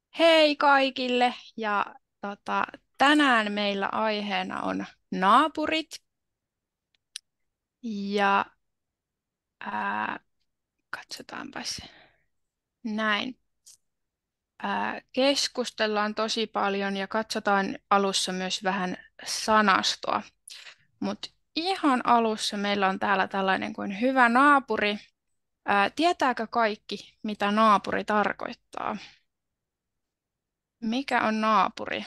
Hei kaikille ja tänään meillä aiheena on naapurit ja katsotaanpas näin. Keskustellaan tosi paljon ja katsotaan alussa myös vähän sanastoa, mutta ihan alussa meillä on täällä tällainen kuin hyvä naapuri. Tietääkö kaikki, mitä naapuri tarkoittaa? Mikä on naapuri?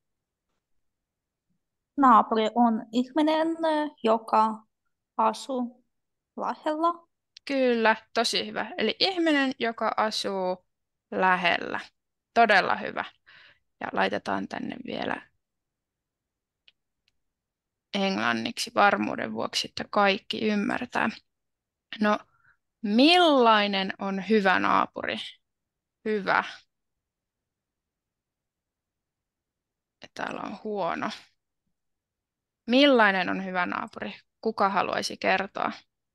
Naapuri on ihminen, joka asuu lähellä. Kyllä, tosi hyvä. Eli ihminen, joka asuu lähellä. Todella hyvä. Ja laitetaan tänne vielä englanniksi varmuuden vuoksi, että kaikki ymmärtää. No, millainen on hyvä naapuri? Hyvä. Ja täällä on huono. Millainen on hyvä naapuri? Kuka haluaisi kertoa?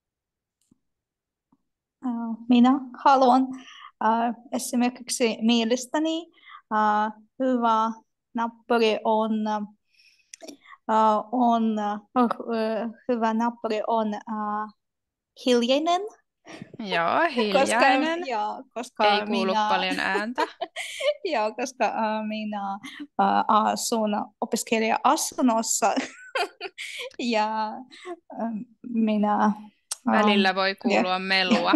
Minä haluan esimerkiksi mielestäni hyvä naapuri hyvä naapuri on hiljainen, Joo, koska, hiljainen. Ei koska kuulu paljon ääntä. minä asun opiskelija-asunnossa ja minä Välillä voi ja, kuulua melua.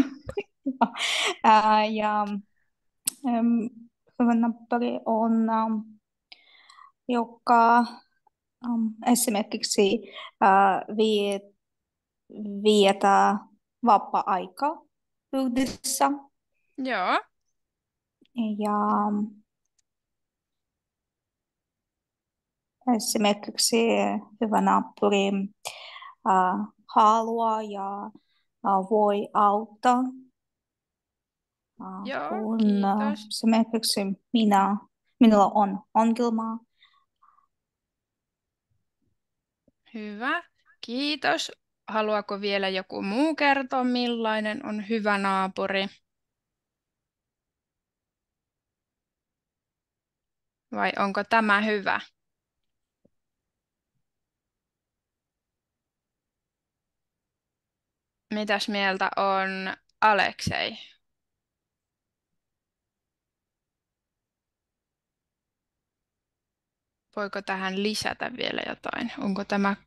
ja hyvä nappari on, joka esimerkiksi vie, vietää vapaa-aikaa yhdessä Joo, ja esimerkiksi hyvä nappuri haluaa ja voi auttaa, joo, kun kiitos. esimerkiksi minulla on ongelma. Hyvä, kiitos. Haluaako vielä joku muu kertoa, millainen on hyvä naapuri? Vai onko tämä hyvä? Mitäs mieltä on Aleksei? Voiko tähän lisätä vielä jotain? Onko tämä...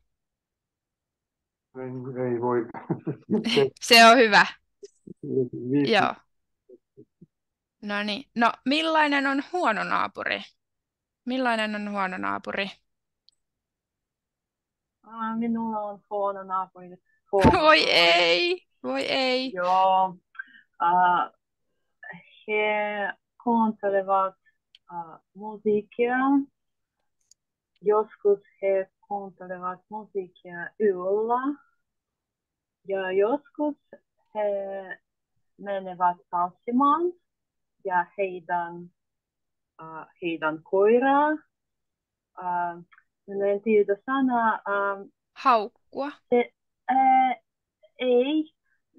Ei voi. Se on hyvä. Viisi. Joo. No niin. No, millainen on huono naapuri? Millainen on huono naapuri? Minulla on huono naapuri. Voi ei, voi ei. Joo. Äh, he kuuntelevat musiikkia. Joskus he kuuntelevat musiikkia yöllä. Ja joskus he menevät tanssimaan. Ja heidän koiraa. Minä en tiedä sanaa. Haukkua. Se, ei.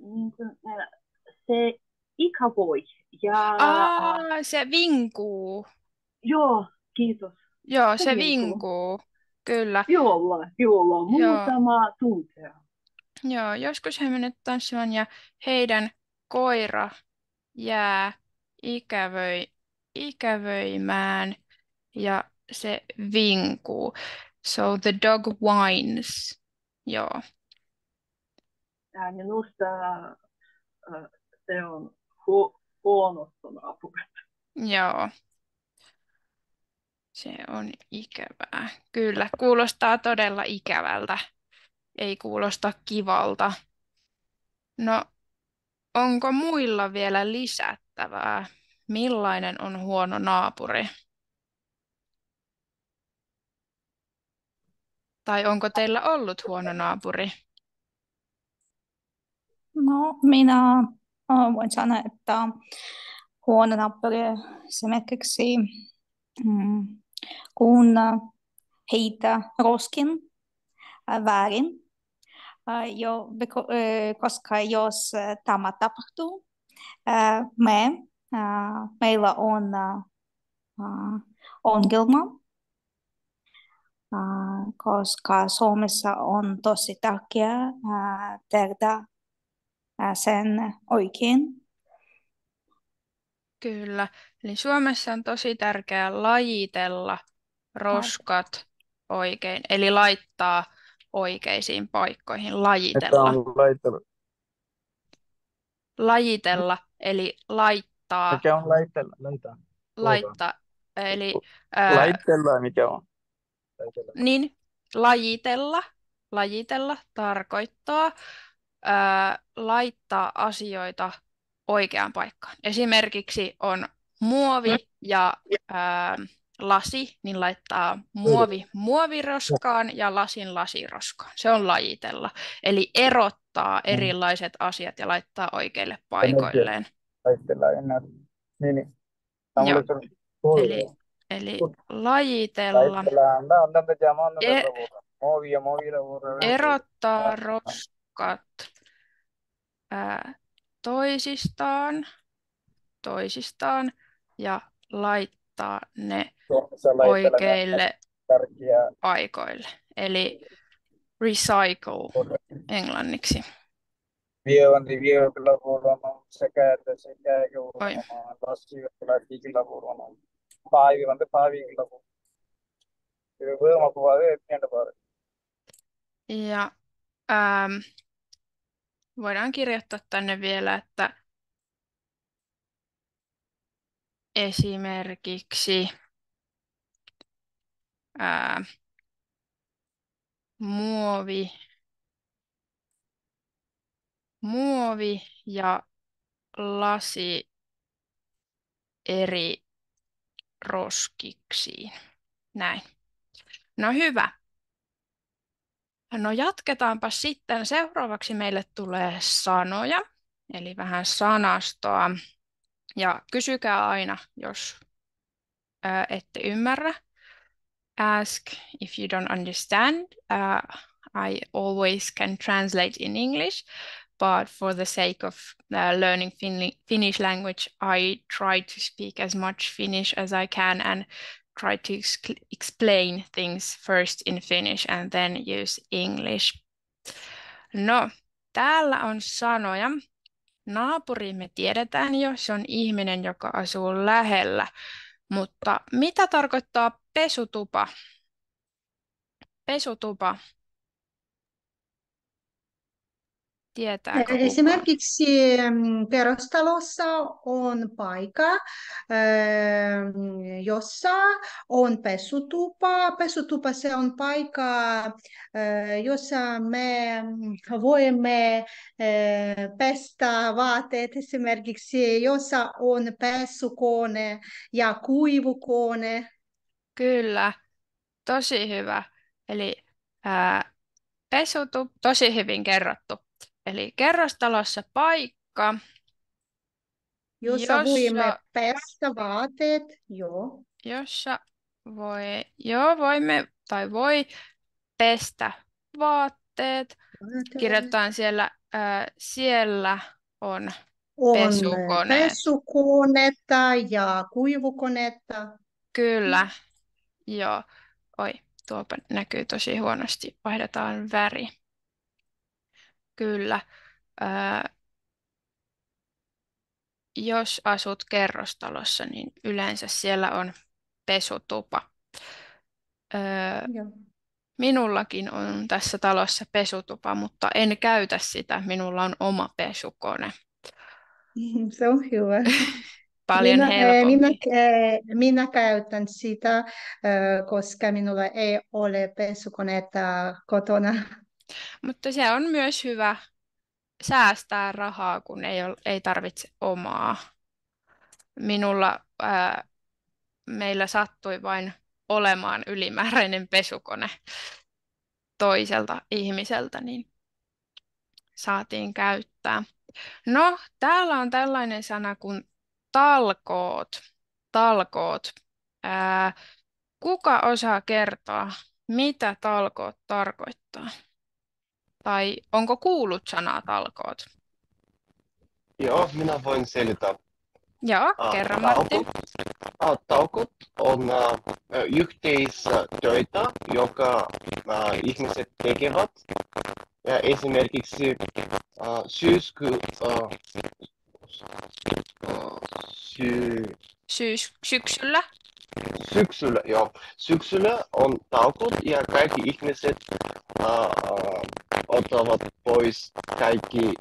Se ikävoi. Ja Se vinkuu. joo, kiitos. Joo, Se se vinkuu. vinkuu. Kyllä. Joo, Joo. muutama tuntia. Joo, joskus he menevät tanssimaan ja heidän koira jää ikävöimään ja se vinkuu. So the dog whines. Joo, Ja minusta se on huonosta naapurit. joo, se on ikävää. Kyllä, kuulostaa todella ikävältä. Ei kuulosta kivalta. No, onko muilla vielä lisättävää? Millainen on huono naapuri? Tai onko teillä ollut huono naapuri? No, minä voin sanoa, että huono nappari esimerkiksi kun heitä roskin väärin, koska jos tämä tapahtuu, meillä on ongelma, koska Suomessa on tosi tärkeää tehdä sen oikein. Kyllä. Eli Suomessa on tosi tärkeää lajitella roskat oikein, eli laittaa oikeisiin paikkoihin, Mikä lajitella. on laittelu? Lajitella, eli laittaa, Mikä on laitella? Puhutaan. laittaa, eli ää, Laitella, mikä on? Laitella. niin lajitella tarkoittaa laittaa asioita oikeaan paikkaan. Esimerkiksi on muovi ja lasi, niin laittaa muovi muoviroskaan ja lasin lasiroskaan. Se on lajitella. Eli erottaa erilaiset asiat ja laittaa oikeille paikoilleen. Laitella enää. Niin. Joo, Puhutaan. eli lajitella, Laitella. Antaa jamaa e- Movia. erottaa roskat toisistaan ja laittaa ne oikeille paikoille. Eli recycle englanniksi. Vie kyllä puhutaan sekä Oi. lassi kyllä puhutaan. Paavi kyllä puhutaan. Voima puhutaan eteentä paljon. Ja voidaan kirjoittaa tänne vielä, että esimerkiksi muovi ja lasi eri roskiksiin. Näin. No hyvä. No jatketaanpa sitten. Seuraavaksi meille tulee sanoja, eli vähän sanastoa. Ja kysykää aina, jos ette ymmärrä. Ask if you don't understand. I always can translate in English, but for the sake of learning Finnish language, I try to speak as much Finnish as I can and try to explain things first in Finnish and then use English. No, täällä on sanoja. Naapuri me tiedetään jo, se on ihminen, joka asuu lähellä. Mutta mitä tarkoittaa pesutupa? Pesutupa. Tietääkö kukaan? Esimerkiksi kerrostalossa on paikka, jossa on pesutupa. Pesutupa se on paikka, jossa me voimme pestä vaatteet. Esimerkiksi jossa on pesukone ja kuivukone. Kyllä, tosi hyvä. Eli tosi hyvin kerrottu. Eli kerrostalossa paikka, Jossa voimme pestä vaatteet, joo. Jossa voi pestä vaatteet. Kirjoitetaan siellä on pesukoneet. Pesukonetta ja kuivukonetta. Kyllä, joo. Oi, tuopa näkyy tosi huonosti. Vaihdetaan väri. Kyllä. Jos asut kerrostalossa, niin yleensä siellä on pesutupa. Minullakin on tässä talossa pesutupa, mutta en käytä sitä. Minulla on oma pesukone. Se on hyvä. Paljon helpompi. Minä käytän sitä, koska minulla ei ole pesukoneetta kotona. Mutta se on myös hyvä säästää rahaa, kun ei tarvitse omaa. Meillä sattui vain olemaan ylimääräinen pesukone toiselta ihmiseltä, niin saatiin käyttää. No, täällä on tällainen sana kuin talkoot. Talkoot. Kuka osaa kertoa, mitä talkoot tarkoittaa? Tai onko kuullut sanaa talkoot? Joo, minä voin selittää. Joo, kerro Matti. Talkot. Talkot on yhteistöitä, joka ihmiset tekevät. Ja esimerkiksi syysku, sy, Syksyllä. syksyllä on talkot ja kaikki ihmiset ottavat pois kaikki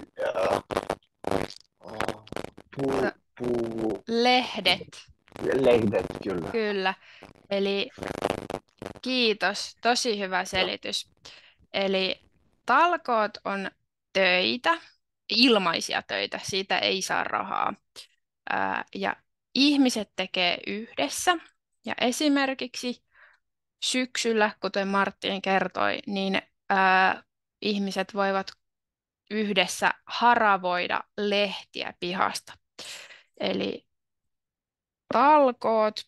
Ö, puu, Lehdet, lehdet, kyllä. kyllä. Eli kiitos, tosi hyvä selitys. Eli talkoot on töitä, ilmaisia töitä, siitä ei saa rahaa. Ja ihmiset tekee yhdessä. Ja esimerkiksi syksyllä, kuten Martin kertoi, niin ihmiset voivat yhdessä haravoida lehtiä pihasta. Eli talkoot,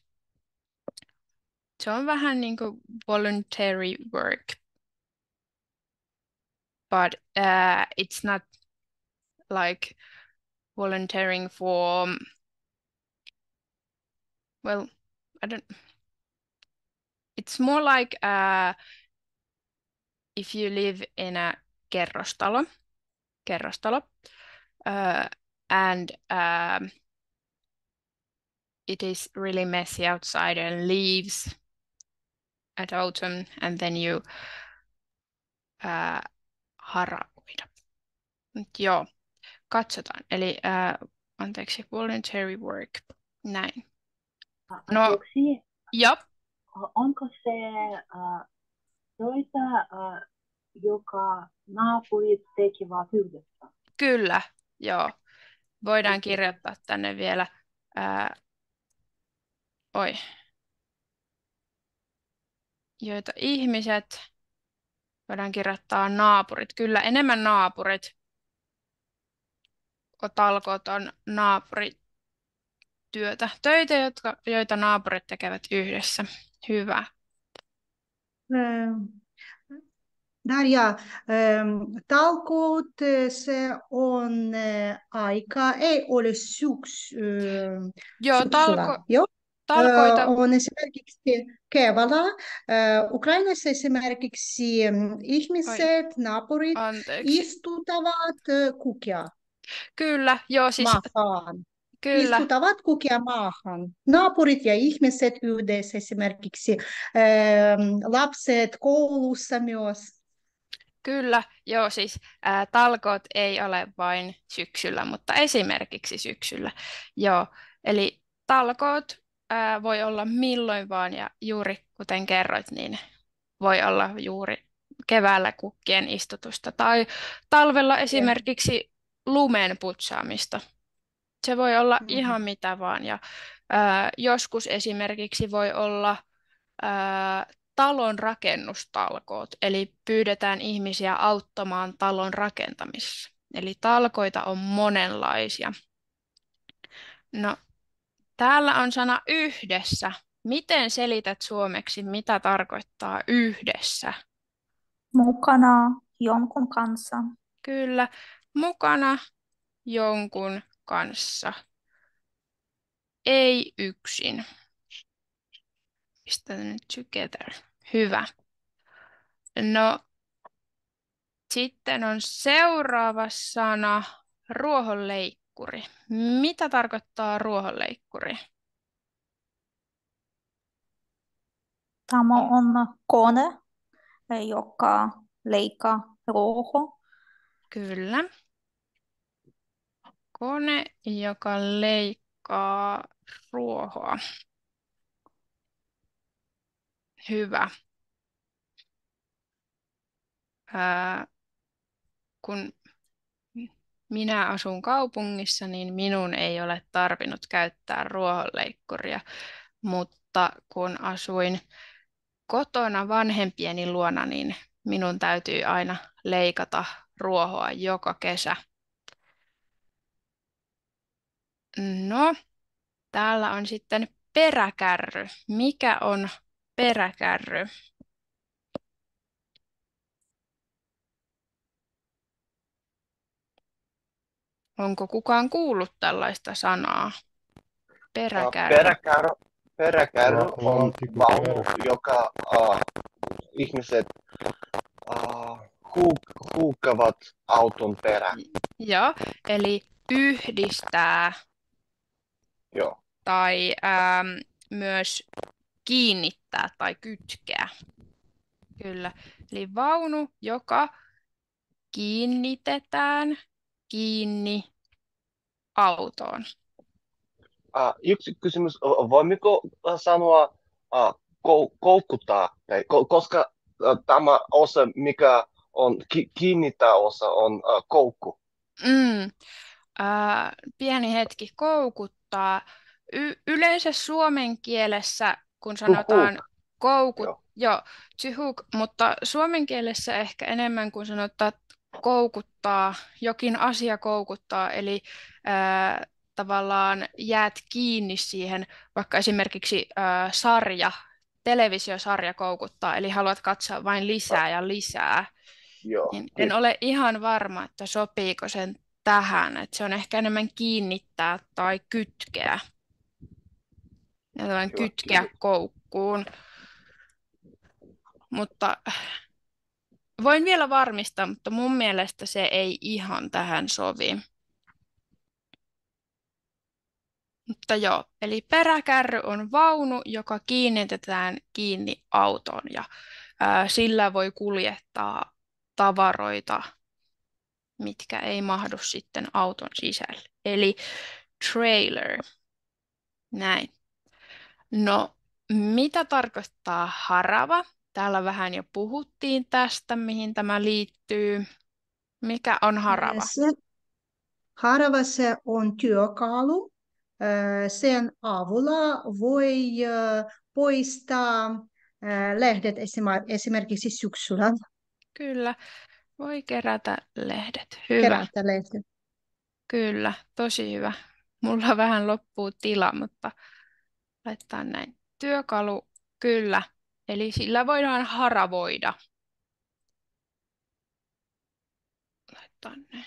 se on vähän niin kuin voluntary work, but it's not like volunteering for, well, I don't, it's more like if you live in a kerrostalo, and it is really messy outside and leaves at autumn, and then you haravoida. Joo, katsotaan. Eli anteeksi, voluntary work. Näin. No, Anteeksi, joo, onko se töitä, joka naapurit tekevät yhdessä? kyllä, joo. Voidaan kirjoittaa tänne vielä. Oi. Joita ihmiset, voidaan kirjoittaa naapurit. Kyllä, enemmän naapurit. Talkoot on naapurityötä. Töitä, joita naapurit tekevät yhdessä. Hyvä. Darja, talkoot, se on aika, ei ole Joo, syksyllä. Joo. talkoita. On esimerkiksi keväällä. Ukrainassa esimerkiksi ihmiset, naapurit Anteeksi. istutavat kukia Kyllä, joo, siis maahan. kyllä, Istutavat kukia maahan. Naapurit ja ihmiset yhdessä esimerkiksi lapset koulussa myös. kyllä, joo, siis talkoot ei ole vain syksyllä, mutta esimerkiksi syksyllä. Joo, eli talkoot voi olla milloin vaan ja juuri kuten kerroit, niin voi olla juuri keväällä kukkien istutusta tai talvella esimerkiksi lumen putsaamista. Se voi olla ihan mitä vaan ja joskus esimerkiksi voi olla talon rakennustalkoot, eli pyydetään ihmisiä auttamaan talon rakentamisessa. Eli talkoita on monenlaisia. No, täällä on sana yhdessä. Miten selität suomeksi, mitä tarkoittaa yhdessä? Mukana jonkun kanssa. Kyllä, mukana jonkun kanssa. Ei yksin. Pistän nyt together. Hyvä. No, sitten on seuraava sana, ruohonleikkuri. Mitä tarkoittaa ruohonleikkuri? Tämä on kone, joka leikkaa ruohoa. Kyllä. Kone, joka leikkaa ruohoa. Hyvä. Kun minä asun kaupungissa, niin minun ei ole tarvinnut käyttää ruohonleikkuria, mutta kun asuin kotona vanhempieni luona, niin minun täytyy aina leikata ruohoa joka kesä. No, täällä on sitten peräkärry. Mikä on peräkärry? Onko kukaan kuullut tällaista sanaa? Peräkärry. Peräkärry on Laatikko vaunu, kärry. joka ihmiset huuhkavat auton perään. Joo, eli yhdistää Joo. tai myös kiinnittää tai kytkeä. Kyllä. Eli vaunu, joka kiinnitetään kiinni autoon. Yksi kysymys, voimmeko sanoa koukuttaa, koska tämä osa, mikä on kiinnittää osa, on koukku. Pieni hetki, koukuttaa. Yleensä suomen kielessä, kun sanotaan joo, to hook, mutta suomen kielessä ehkä enemmän kuin sanotaan koukuttaa, jokin asia koukuttaa, eli tavallaan jäät kiinni siihen, vaikka esimerkiksi televisiosarja koukuttaa, eli haluat katsoa vain lisää ja lisää. Joo, Niin en ole ihan varma, että sopiiko sen tähän, että se on ehkä enemmän kiinnittää tai kytkeä. Ja tämän kytkeä koukkuun. Mutta voin vielä varmistaa, mutta mun mielestä se ei ihan tähän sovi. Mutta joo, eli peräkärry on vaunu, joka kiinnitetään kiinni autoon ja sillä voi kuljettaa tavaroita, mitkä ei mahdu sitten auton sisälle. Eli trailer. Näin. No, mitä tarkoittaa harava? Täällä vähän jo puhuttiin tästä, mihin tämä liittyy. Mikä on harava? Harava se on työkalu. Sen avulla voi poistaa lehdet esimerkiksi syksyllä. Kyllä, voi kerätä lehdet. Hyvä. Kerätä lehdet. Kyllä, tosi hyvä. Mulla vähän loppuu tila, mutta laitetaan näin. Työkalu, kyllä. Eli sillä voidaan haravoida. Laitetaan näin.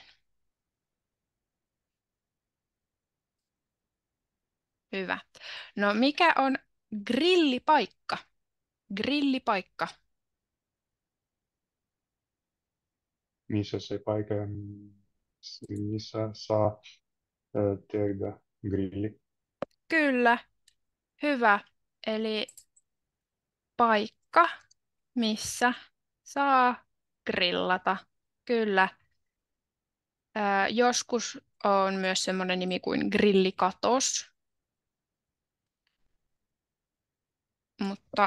Hyvä. No mikä on grillipaikka? Grillipaikka. Missä se paikka, missä saa tehdä grilli. Kyllä, hyvä. Eli paikka, missä saa grillata. Kyllä. Joskus on myös semmoinen nimi kuin grillikatos. Mutta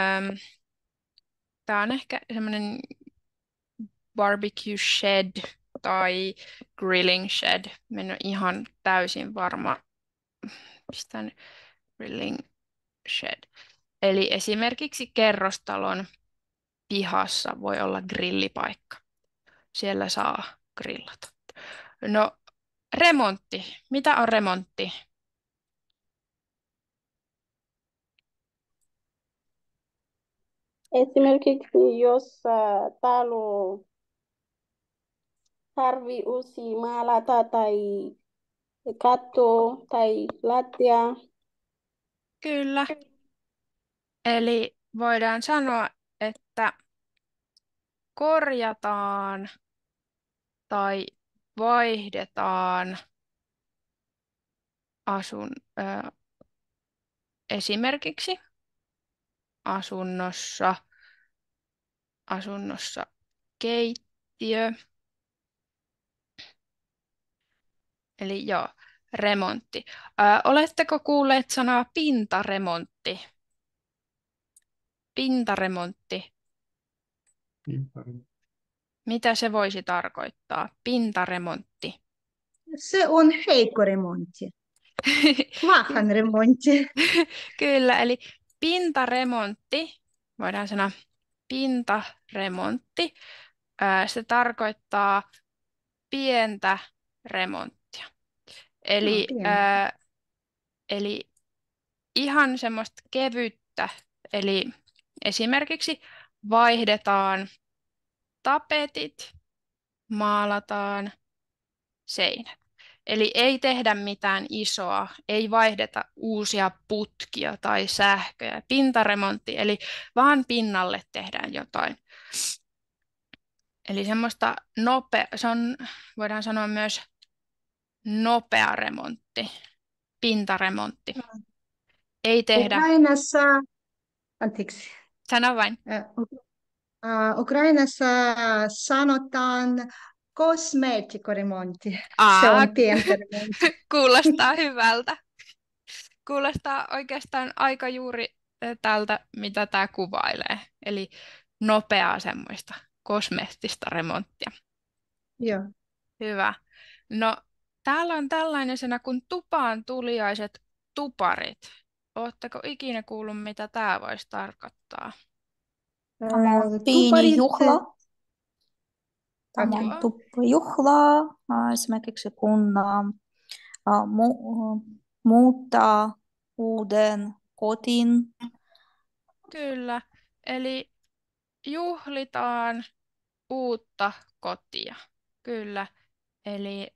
tämä on ehkä semmoinen barbecue shed tai grilling shed. Mä en ole ihan täysin varma. Pistän grilling shed. Eli esimerkiksi kerrostalon pihassa voi olla grillipaikka. Siellä saa grillata. No, remontti. Mitä on remontti? Esimerkiksi jos talo tarvii uusi maalata tai katto tai lattia. Kyllä. Eli voidaan sanoa, että korjataan tai vaihdetaan esimerkiksi asunnossa keittiö. Eli joo, remontti. Oletteko kuulleet sanaa pintaremontti? Pintaremontti. Mitä se voisi tarkoittaa? Pintaremontti. Se on heikko remontti. Vähän remontti. Kyllä, eli pintaremontti, voidaan sanoa pintaremontti, se tarkoittaa pientä remonttia. Eli, eli ihan semmoista kevyttä, eli esimerkiksi vaihdetaan tapetit, maalataan seinät. Eli ei tehdä mitään isoa, ei vaihdeta uusia putkia tai sähköjä. Pintaremontti, eli vaan pinnalle tehdään jotain. Eli semmoista se on, voidaan sanoa myös nopea remontti, pintaremontti. Ei tehdä, Ukrainassa, anteeksi, sano vain. Ukrainassa sanotaan kosmeettikoremontti. Se Aa, on pientä remontti. kuulostaa hyvältä. Kuulostaa oikeastaan aika juuri tältä, mitä tämä kuvailee. Eli nopeaa semmoista kosmeettista remonttia. Joo. Hyvä. No, täällä on tällainen sana kuin tupaan tuliaiset tuparit. Oletteko ikinä kuullut, mitä tämä voisi tarkoittaa? Tämä on pieni Tuparit, juhla. Tämä okei. on juhla. Esimerkiksi kun muuttaa uuden kotiin. Kyllä, eli juhlitaan uutta kotia. Kyllä, eli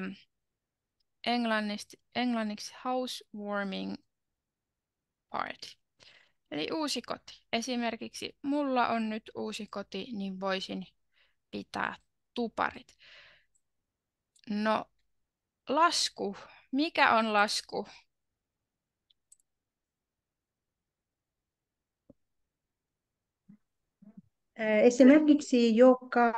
englanniksi housewarming party. Eli uusi koti. Esimerkiksi mulla on nyt uusi koti, niin voisin pitää tuparit. No, lasku. Mikä on lasku? Esimerkiksi joka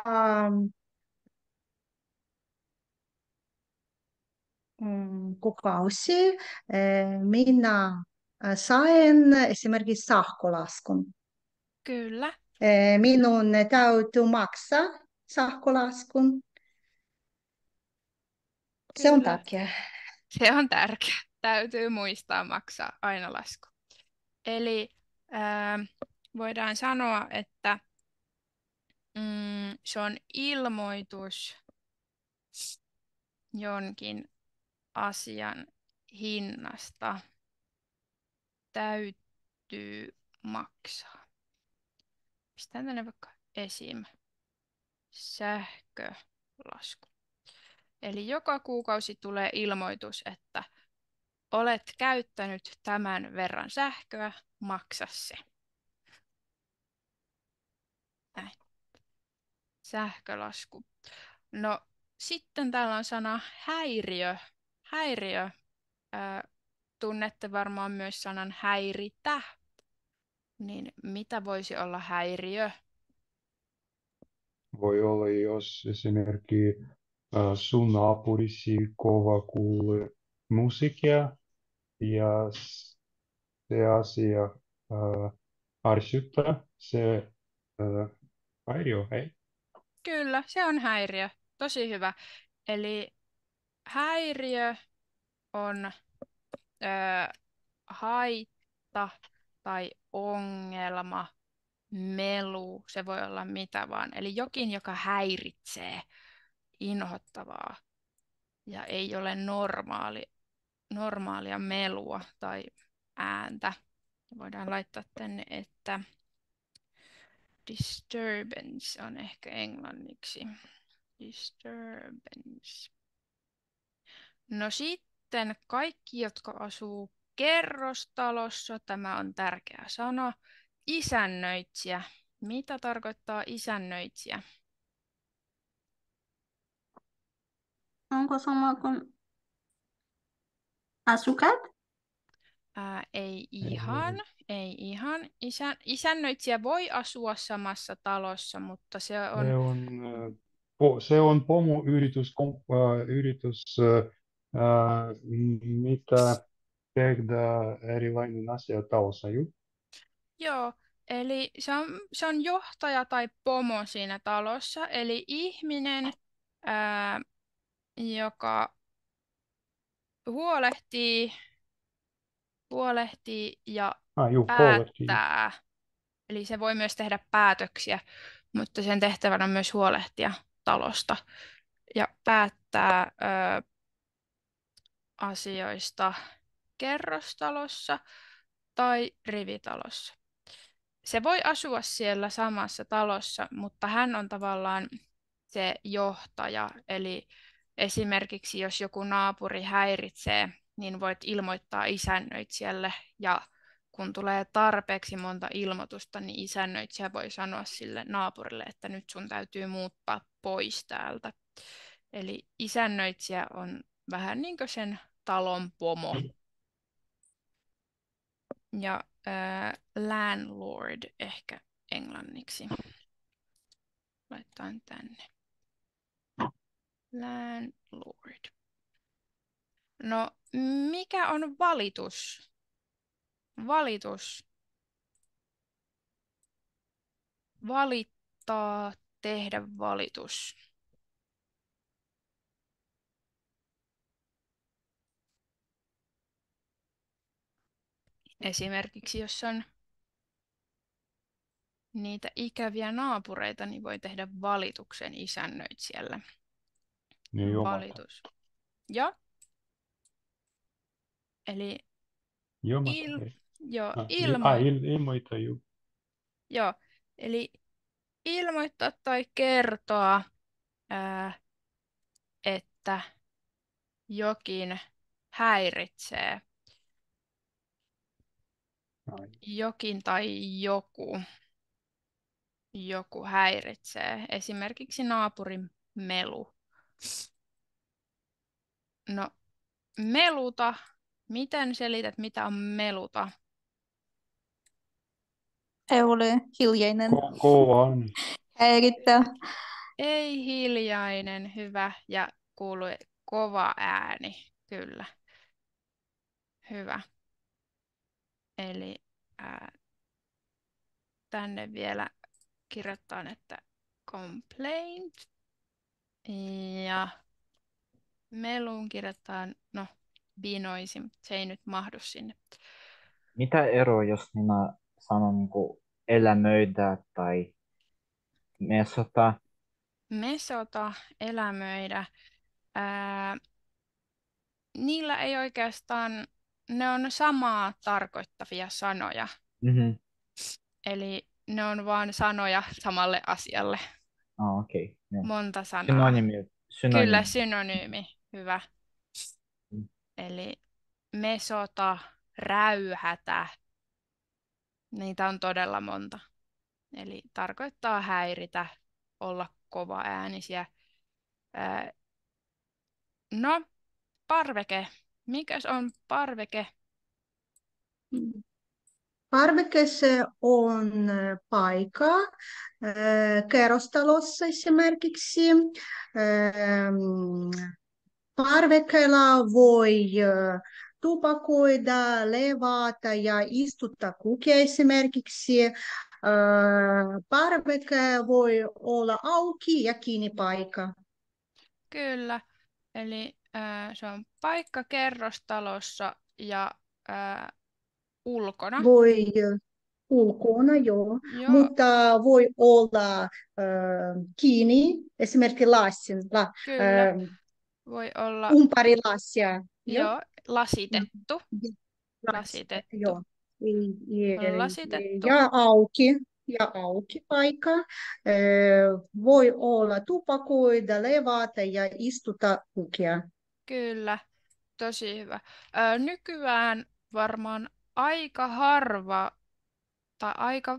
kuukausi minä sain esimerkiksi sähkölaskun. Kyllä, Minun täytyy maksaa sähkölaskun. Se on kyllä. tärkeää. Se on tärkeää. Täytyy muistaa maksaa aina lasku. Eli voidaan sanoa, että se on ilmoitus jonkin asian hinnasta. Täytyy maksaa. Pistän tänne vaikka esim. Sähkölasku. Eli joka kuukausi tulee ilmoitus, että olet käyttänyt tämän verran sähköä, maksa se. Näin. Sähkölasku. No sitten täällä on sana häiriö. Häiriö. Tunnette varmaan myös sanan häiritä. Niin mitä voisi olla häiriö? Voi olla, jos esimerkiksi sun naapurisi kova kuulee musiikkia ja se asia ärsyttää, se häiriö, hei? Kyllä, se on häiriö. Tosi hyvä. Eli häiriö on haitta tai ongelma, melu, se voi olla mitä vaan. Eli jokin, joka häiritsee, inhottavaa ja ei ole normaalia melua tai ääntä. Voidaan laittaa tänne, että disturbance on ehkä englanniksi. Disturbance. No sitten kaikki, jotka asuu kerrostalossa, tämä on tärkeä sana. Isännöitsijä. Mitä tarkoittaa isännöitsijä? Onko sama kuin asukkaat? Ei ihan. Ei ihan. Isännöitsijä voi asua samassa talossa, mutta se on... Se on pomoyritys, mitä tehdä erilainen asia talossa. Joo, eli se on johtaja tai pomo siinä talossa, eli ihminen, joka huolehtii ja Huolehtii. päättää. Eli se voi myös tehdä päätöksiä, mutta sen tehtävänä on myös huolehtia talosta ja päättää asioista kerrostalossa tai rivitalossa. Se voi asua siellä samassa talossa, mutta hän on tavallaan se johtaja, eli Esimerkiksi jos joku naapuri häiritsee, niin voit ilmoittaa isännöitsijälle ja kun tulee tarpeeksi monta ilmoitusta, niin isännöitsijä voi sanoa sille naapurille, että nyt sun täytyy muuttaa pois täältä. Eli isännöitsijä on vähän niin kuin sen talon pomo. Ja landlord ehkä englanniksi. Laitan tänne. Landlord. No, mikä on valitus? Valitus. Valittaa, tehdä valitus. Esimerkiksi jos on niitä ikäviä naapureita, niin voi tehdä valituksen isännöitsijälle. Niin Valitus. Joo. Eli Jomata. joo, Ilmoita. Joo, eli ilmoittaa tai kertoa, että jokin häiritsee. Jokin tai joku häiritsee. Esimerkiksi naapurin melu. No, meluta. Miten selität, mitä on meluta? Ei ole hiljainen. Kova ääni. Häirittää. Ei hiljainen, hyvä ja kuuluu kova ääni, kyllä. Hyvä. Eli tänne vielä kirjoitetaan, että complaint ja meluun kirjoitetaan, no binoisi, mutta se ei nyt mahdu sinne. Mitä eroa, jos minä sanon niinku elämöidä tai mesota? Mesota, elämöidä. Niillä ei oikeastaan, ne on samaa tarkoittavia sanoja. Mm-hmm. Eli ne on vain sanoja samalle asialle. Okei. Okay. Monta sanaa. Synonyymi. Kyllä, synonyymi. Hyvä. Eli mesota, räyhätä. Niitä on todella monta. Eli tarkoittaa häiritä, olla kovaäänisiä. No, parveke. Mikäs on parveke? Parveke se on paikka kerrostalossa esimerkiksi. Parvekkeella voi tupakoida, levata ja istuttaa kukia esimerkiksi. Parveke voi olla auki ja kiinni paikka. Kyllä, eli se on paikka kerrostalossa ja ulkona. Voi ulkona, joo. Mutta voi olla kiinni, esimerkiksi lasin. Kyllä, voi olla ympäri lasia. Joo, lasitettu. Lasitettu. Joo. Lasitettu. Ja auki paikka. Voi olla tupakoida, levata ja istuta kukia. Kyllä, tosi hyvä. Nykyään varmaan aika harva tai aika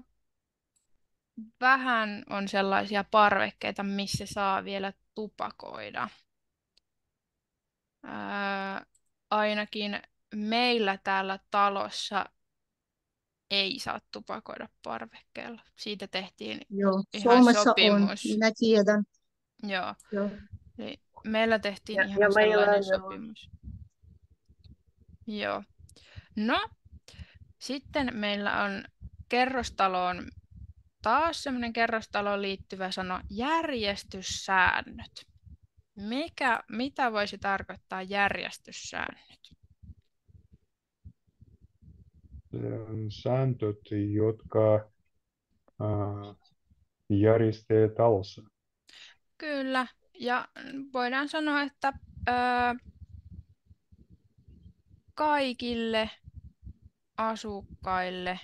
vähän on sellaisia parvekkeita, missä saa vielä tupakoida. Ainakin meillä täällä talossa ei saa tupakoida parvekkeella. Siitä tehtiin ihan Suomessa sopimus. On, minä tiedän. Joo. Eli meillä tehtiin ihan ja sellainen sopimus. Joo. No, sitten meillä on kerrostaloon taas semmoinen kerrostaloon liittyvä sana järjestyssäännöt. Mitä voisi tarkoittaa järjestyssäännöt? Sääntöt, jotka järjestää talossa. Kyllä, ja voidaan sanoa, että kaikille asukkaille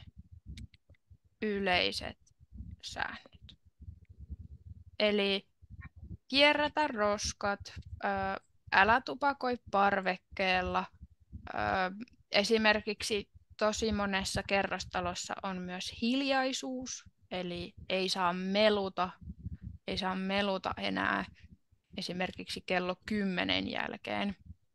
yleiset säännöt. Eli kierrätä roskat, älä tupakoi parvekkeella. Esimerkiksi tosi monessa kerrostalossa on myös hiljaisuus, eli ei saa meluta enää esimerkiksi kello 10 jälkeen.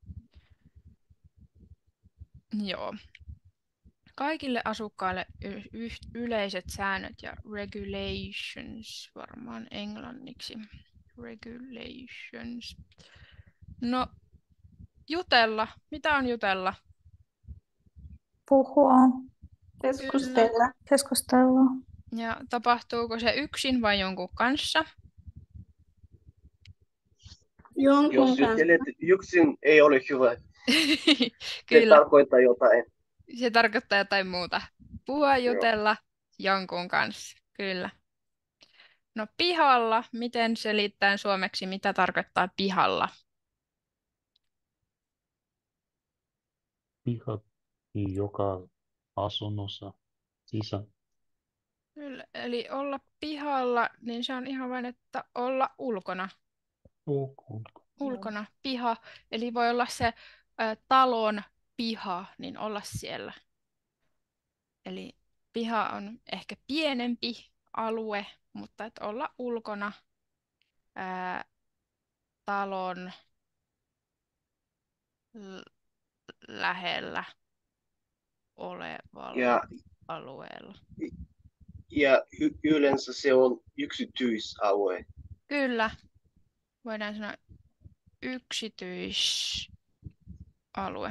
Joo. Kaikille asukkaille yleiset säännöt ja regulations, varmaan englanniksi. Regulations. No, jutella. Mitä on jutella? Puhua, Kyllä. keskustella. Ja tapahtuuko se yksin vai jonkun kanssa? Jonkun Jos kanssa. juttelet yksin, ei ole hyvä. Se Kyllä, tarkoittaa jotain. se tarkoittaa jotain muuta. Puhua, Joo. jutella jonkun kanssa. Kyllä. No pihalla, miten selittää suomeksi, mitä tarkoittaa pihalla? Piha joka asunnossa sisä. Kyllä, eli olla pihalla, niin se on ihan vain, että olla ulkona. Ulkona, piha. Eli voi olla se talon piha, niin olla siellä. Eli piha on ehkä pienempi alue, mutta että olla ulkona talon lähellä olevalla Ja, alueella. ja yleensä se on yksityisalue. Kyllä, voidaan sanoa yksityisalue.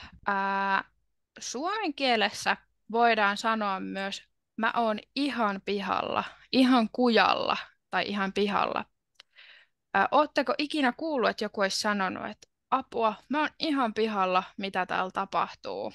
Suomen kielessä voidaan sanoa myös, mä oon ihan pihalla, ihan kujalla tai ihan pihalla. Ootteko ikinä kuullut, että joku olisi sanonut, että apua, mä oon ihan pihalla, mitä täällä tapahtuu?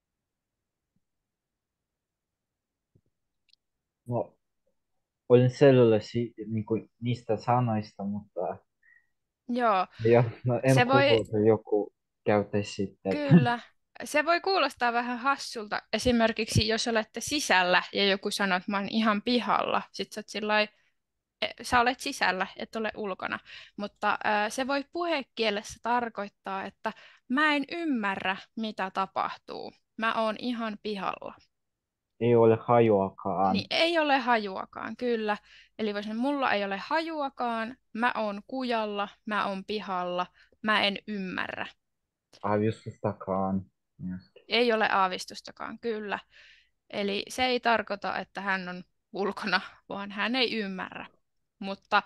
No, olin selvillä niistä sanoista, mutta Joo, en se voi, kuullut, että joku käyttäisi sitten. kyllä, se voi kuulostaa vähän hassulta. Esimerkiksi jos olette sisällä ja joku sanoo, että mä oon ihan pihalla, sit sä oot sillai, sä olet sisällä, et ole ulkona. Mutta se voi puhekielessä tarkoittaa, että mä en ymmärrä, mitä tapahtuu. Mä oon ihan pihalla. Ei ole hajuakaan. Niin ei ole hajuakaan, kyllä. Eli voisin, mulla ei ole hajuakaan, mä oon kujalla, mä oon pihalla, mä en ymmärrä. Aavistustakaan. myöskin. Ei ole aavistustakaan, kyllä. Eli se ei tarkoita, että hän on ulkona, vaan hän ei ymmärrä. Mutta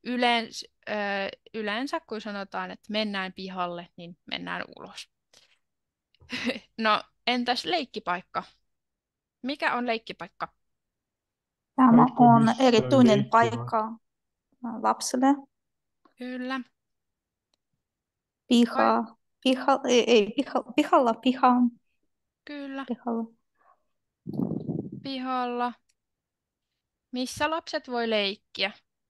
yleensä kun sanotaan, että mennään pihalle, niin mennään ulos. No, entäs leikkipaikka? Mikä on leikkipaikka? Tämä Paikka, on missä erityinen leikkivät. paikka lapsille. Kyllä. Pihalla. Kyllä. Pihalla. Pihalla. Missä lapset voi leikkiä?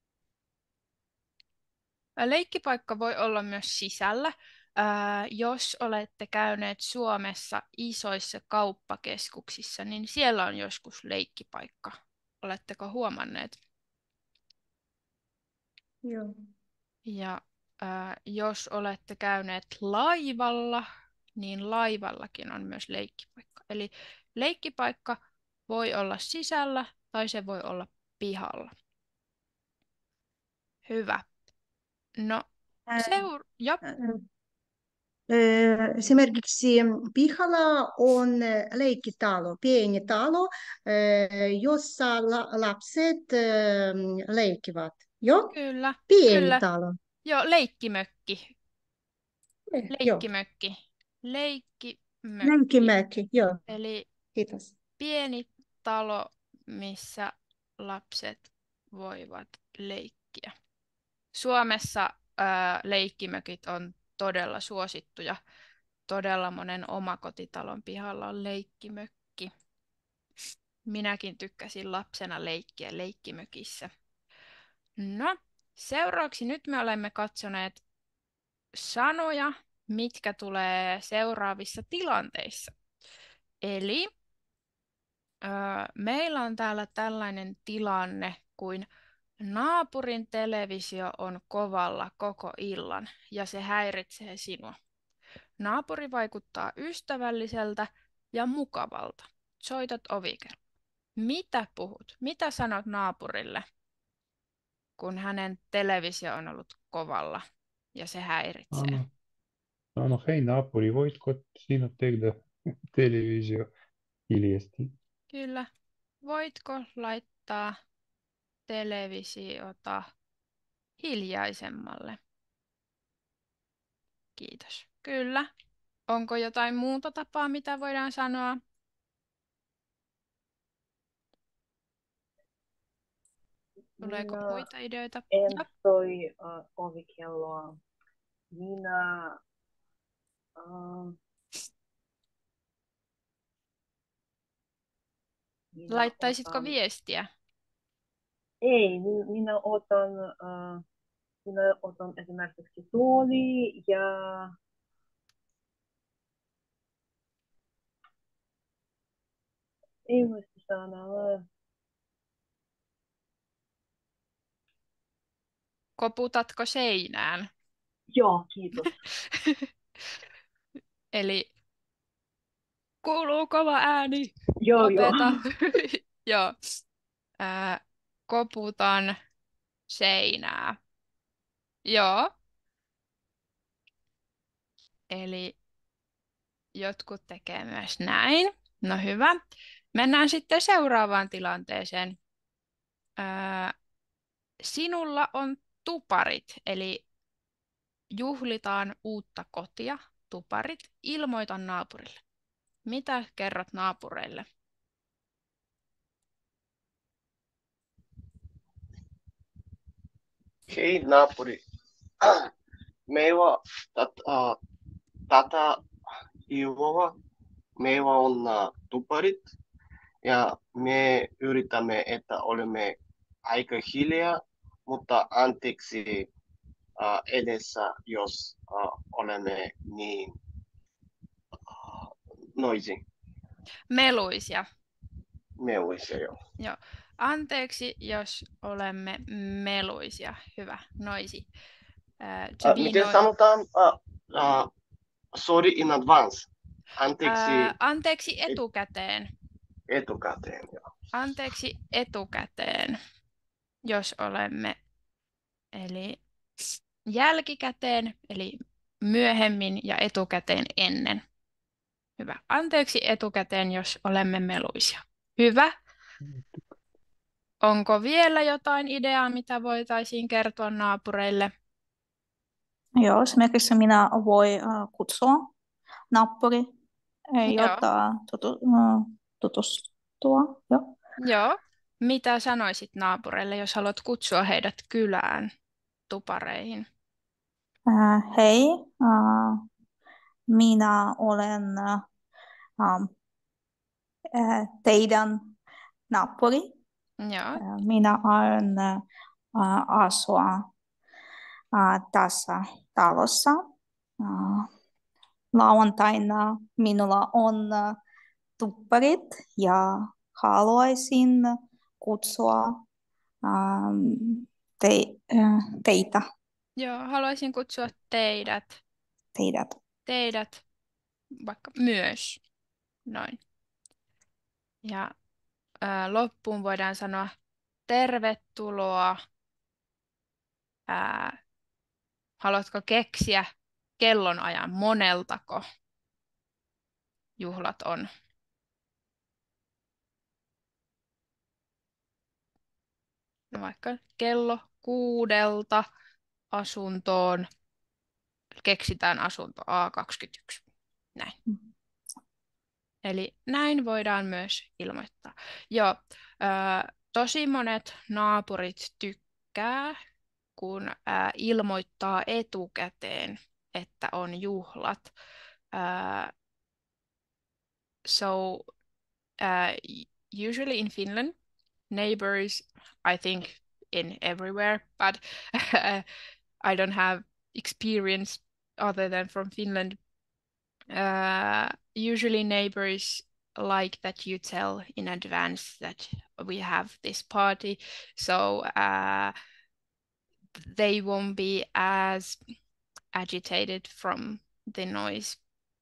Leikkipaikka voi olla myös sisällä. Jos olette käyneet Suomessa isoissa kauppakeskuksissa, niin siellä on joskus leikkipaikka. Oletteko huomanneet? Joo. Ja jos olette käyneet laivalla, niin laivallakin on myös leikkipaikka. Eli leikkipaikka voi olla sisällä tai se voi olla pihalla. Hyvä. No, Jop. Esimerkiksi pihalla on leikkitalo, pieni talo, jossa lapset leikkivät. Joo? Kyllä, Pieni kyllä. talo. Joo, leikkimökki. Joo. Leikkimökki. Leikkimäki, joo. Eli Kiitos. pieni talo, missä lapset voivat leikkiä. Suomessa leikkimökit on todella suosittuja. Todella monen omakotitalon pihalla on leikkimökki. Minäkin tykkäsin lapsena leikkiä leikkimökissä. No, seuraavaksi nyt me olemme katsoneet sanoja, mitkä tulee seuraavissa tilanteissa. Eli meillä on täällä tällainen tilanne kuin Naapurin televisio on kovalla koko illan ja se häiritsee sinua. Naapuri vaikuttaa ystävälliseltä ja mukavalta. Soitat ovikelloa. Mitä puhut? Mitä sanot naapurille, kun hänen televisio on ollut kovalla ja se häiritsee? Hei naapuri, voitko sinä tehdä televisio hiljasti? Kyllä. Voitko laittaa televisiota hiljaisemmalle? Kiitos. Kyllä. Onko jotain muuta tapaa, mitä voidaan sanoa? Tuleeko Minä muita ideoita? en Ja, soi ovikelloa. Minä laittaisitko otan... viestiä? Ei, minä otan esimerkiksi tuoli ja ei muista sanaa. Koputatko seinään? Joo, kiitos. Eli kuuluu kova ääni. Joo. Lopeta. Joo. Koputan seinää. Joo. Eli jotkut tekee myös näin. No hyvä. Mennään sitten seuraavaan tilanteeseen. Sinulla on tuparit, eli juhlitaan uutta kotia, tuparit. Ilmoita naapurille. Mitä kerrot naapureille? Hei naapuri, meillä tätä illalla meillä on tuparit ja me yritämme, että olemme aika hiljaa, mutta anteeksi edessä, jos olemme niin noisy. Meluisia. Meluisia, joo. Joo. Anteeksi, jos olemme meluisia. Hyvä. Noisi. Miten sanotaan sorry in advance? Anteeksi etukäteen. Etukäteen, joo. Anteeksi etukäteen, jos olemme, eli jälkikäteen, eli myöhemmin ja etukäteen ennen. Hyvä. Anteeksi etukäteen, jos olemme meluisia. Hyvä. Onko vielä jotain ideaa, mitä voitaisiin kertoa naapureille? Joo, esimerkiksi minä voi kutsua naapuri, jotta tutustua. Joo. Joo. Mitä sanoisit naapureille, jos haluat kutsua heidät kylään tupareihin? Hei, minä olen teidän naapuri. Joo. Minä aion asua tässä talossa. Lauantaina minulla on tupparit ja haluaisin kutsua teitä. Joo, haluaisin kutsua teidät. Teidät vaikka myös. Noin. Ja loppuun voidaan sanoa tervetuloa. Haluatko keksiä kellonajan? Moneltako juhlat on? No vaikka kello 6 asuntoon. Keksitään asunto A21. Näin. Eli näin voidaan myös ilmoittaa. Joo, tosi monet naapurit tykkää, kun ilmoittaa etukäteen, että on juhlat. So usually in Finland, neighbors, I think in everywhere, but I don't have experience other than from Finland. Usually neighbors like that you tell in advance that we have this party, so they won't be as agitated from the noise.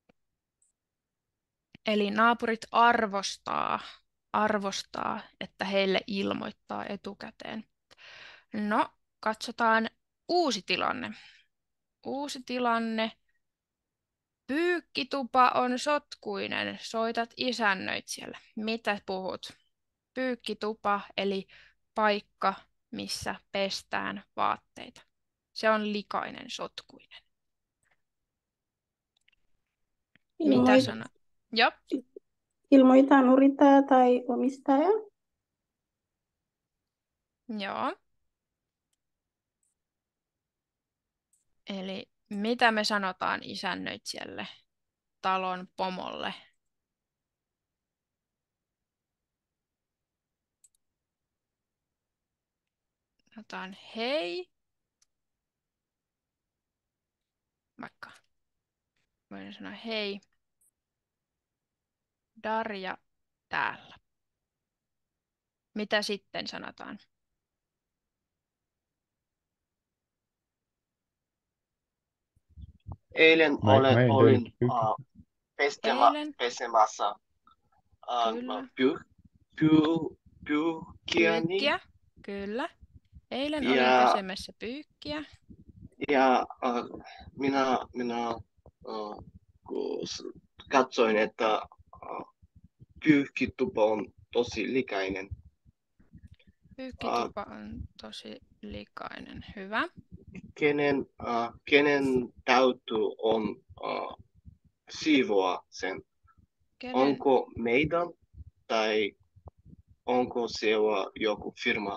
Eli naapurit arvostaa, että heille ilmoittaa etukäteen. No, katsotaan uusi tilanne. Uusi tilanne. Pyykkitupa on sotkuinen. Soitat isännöitsijälle. Mitä puhut? Pyykkitupa eli paikka, missä pestään vaatteita. Se on likainen, sotkuinen. Mitä sanot? Joo. Ilmoitan yrittäjä tai omistaja. Joo. Eli mitä me sanotaan isännöitsijälle, talon pomolle? Sanotaan hei. Vaikka voin sanoa hei. Darja täällä. Mitä sitten sanotaan? Eilen olin pesemässä pyykkiäni. Kyllä. Eilen olin pesemässä pyykkiä. Ja minä katsoin, että pyykkitupa on tosi likainen. Pyykkitupa on tosi likainen. Hyvä. Kenen täytyy on siivoa sen? Onko meidän tai onko siellä joku firma,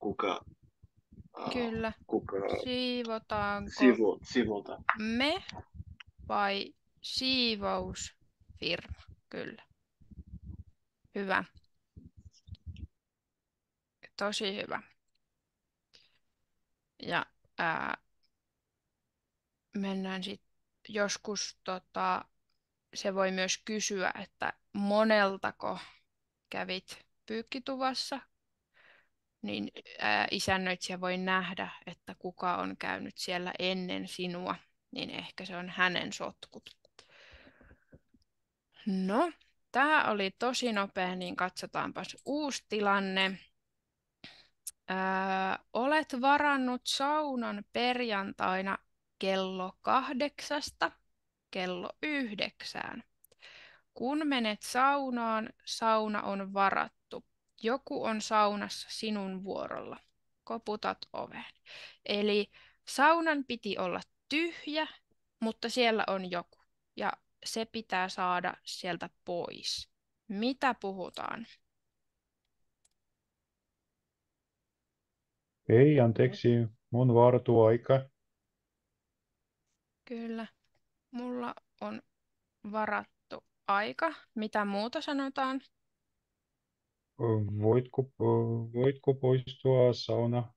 Kyllä. Siivotaanko siivota? Me vai siivousfirma? Kyllä. Hyvä. Tosi hyvä. Ja mennään sitten joskus, se voi myös kysyä, että moneltako kävit pyykkituvassa, niin isännöitsijä voi nähdä, että kuka on käynyt siellä ennen sinua, niin ehkä se on hänen sotkut. No, tämä oli tosi nopea, niin katsotaanpas uusi tilanne. Olet varannut saunan perjantaina kello 8 kello 9. Kun menet saunaan, sauna on varattu. Joku on saunassa sinun vuorolla. Koputat oveen. Eli saunan piti olla tyhjä, mutta siellä on joku. Ja se pitää saada sieltä pois. Mitä puhutaan? Ei, anteeksi, mun vartuaika. Kyllä, mulla on varattu aika. Mitä muuta sanotaan? Voitko poistua sauna?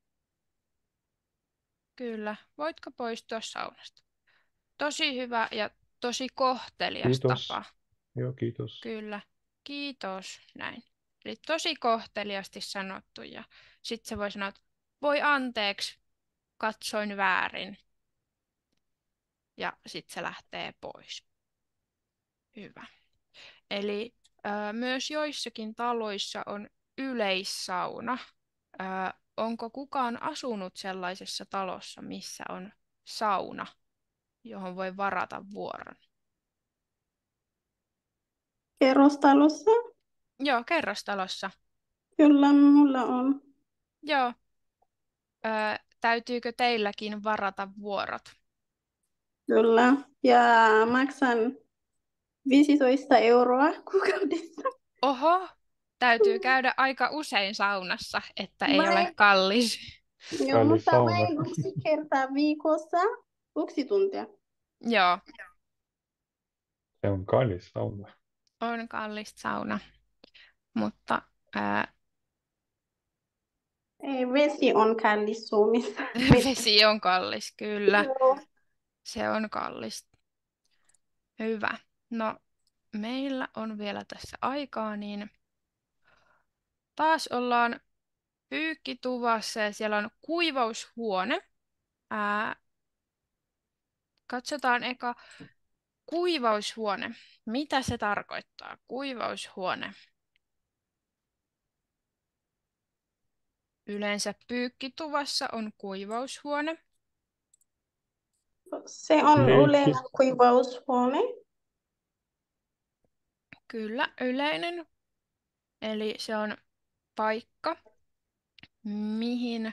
Kyllä, voitko poistua saunasta? Tosi hyvä ja tosi kohtelias Kiitos. tapa. Joo, kiitos. Kyllä, kiitos, näin. Eli tosi kohteliasti sanottu ja sitten se voi sanoa, että voi anteeksi, katsoin väärin. Ja sitten se lähtee pois. Hyvä. Eli myös joissakin taloissa on yleissauna. Onko kukaan asunut sellaisessa talossa, missä on sauna, johon voi varata vuoron? Kerrostalossa? Joo, kerrostalossa. Kyllä, mulla on. Joo. Täytyykö teilläkin varata vuorot? Kyllä. Ja maksan 15 euroa kuukaudessa. Oho, täytyy käydä aika usein saunassa, että ei ole kallis. Joo, mutta vain 1 kertaa viikossa 1 tuntia. Joo. Se on kallis sauna. On kallis sauna, mutta Ei, vesi on kallis Suomessa. vesi on kallis, kyllä. Joo. Se on kallis. Hyvä. No, meillä on vielä tässä aikaa, niin taas ollaan pyykkituvassa ja siellä on kuivaushuone. Katsotaan eka kuivaushuone. Mitä se tarkoittaa? Kuivaushuone. Yleensä pyykkituvassa on kuivaushuone. Se on Leikki. yleinen kuivaushuone. Kyllä, yleinen. Eli se on paikka, mihin